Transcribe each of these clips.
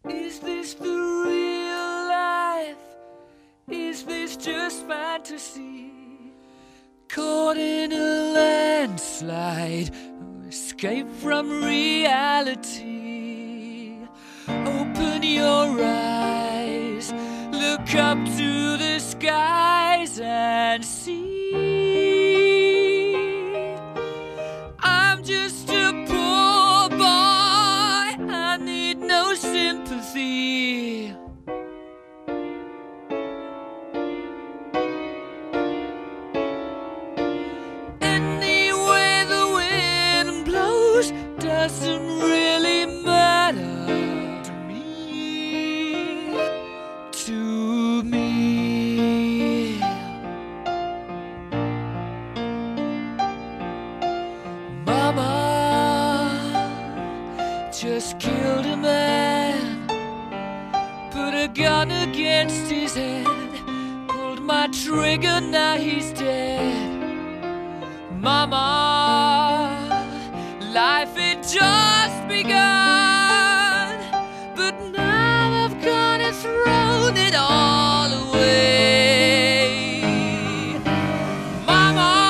Is this the real life? Is this just fantasy? Caught in a landslide, escape from reality. Open your eyes, look up to the skies and see. I'm just a poor boy, I need no sympathy. Anyway the wind blows doesn't really matter to me, to me. Mama just killed a man, put a gun against his head, pulled my trigger, now he's dead. Mama, life had just begun, but now I've gone and thrown it all away. Mama,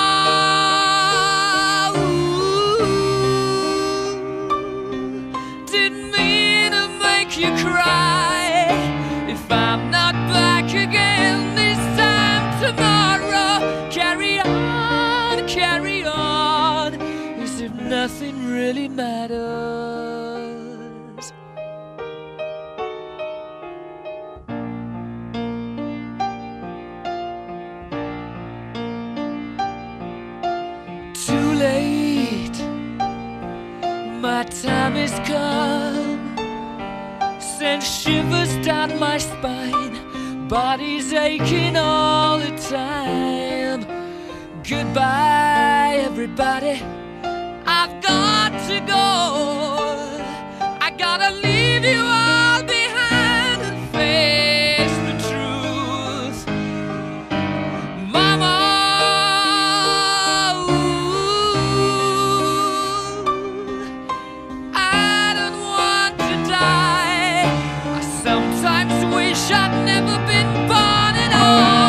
ooh, didn't mean to make you cry. If I'm not back again this time tomorrow, carry on, carry on, as if nothing really matters. Too late, my time has come, sends shivers down my spine, body's aching all the time. Goodbye, everybody, I've got to go. I gotta leave you all behind and face the truth. Mama, ooh, I don't want to die. I sometimes wish I'd never been born at all.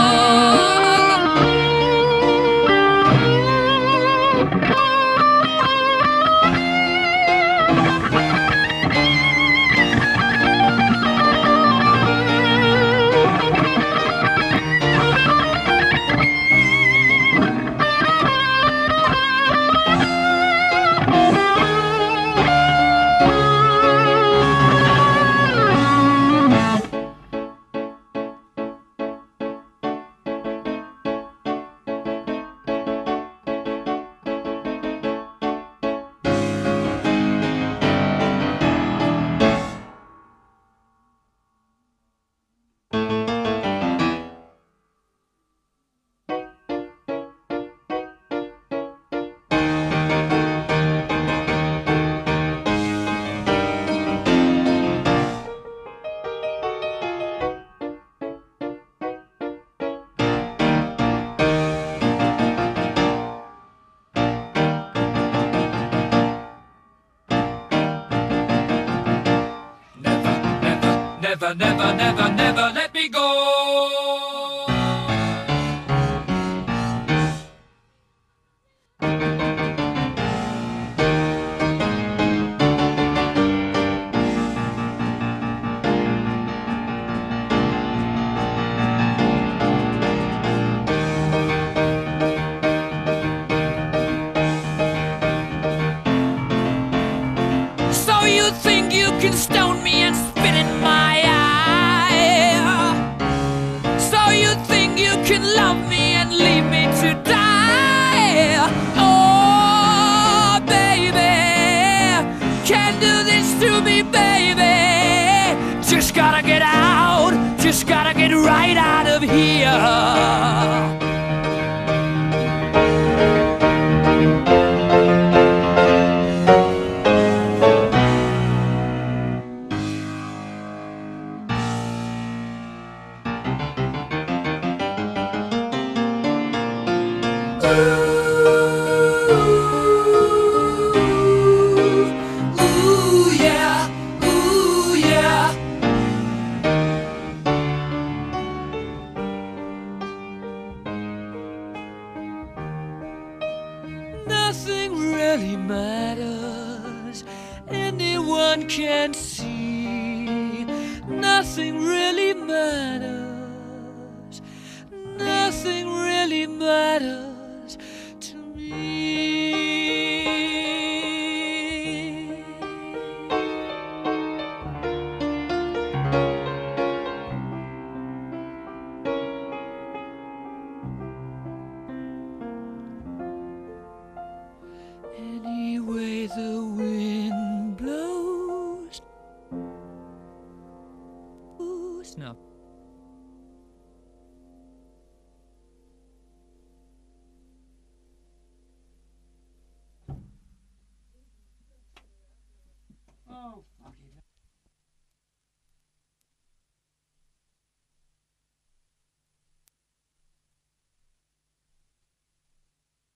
Never, never, never, never let me go. So you think you can stone me and spit in my eye? So you think you can love me and leave me to die? Oh, baby, can't do this to me, baby. Just gotta get out, just gotta get right out of here. Ooh, yeah, ooh, yeah. really matters. Anyone can see. Nothing really matters. Nothing really matters.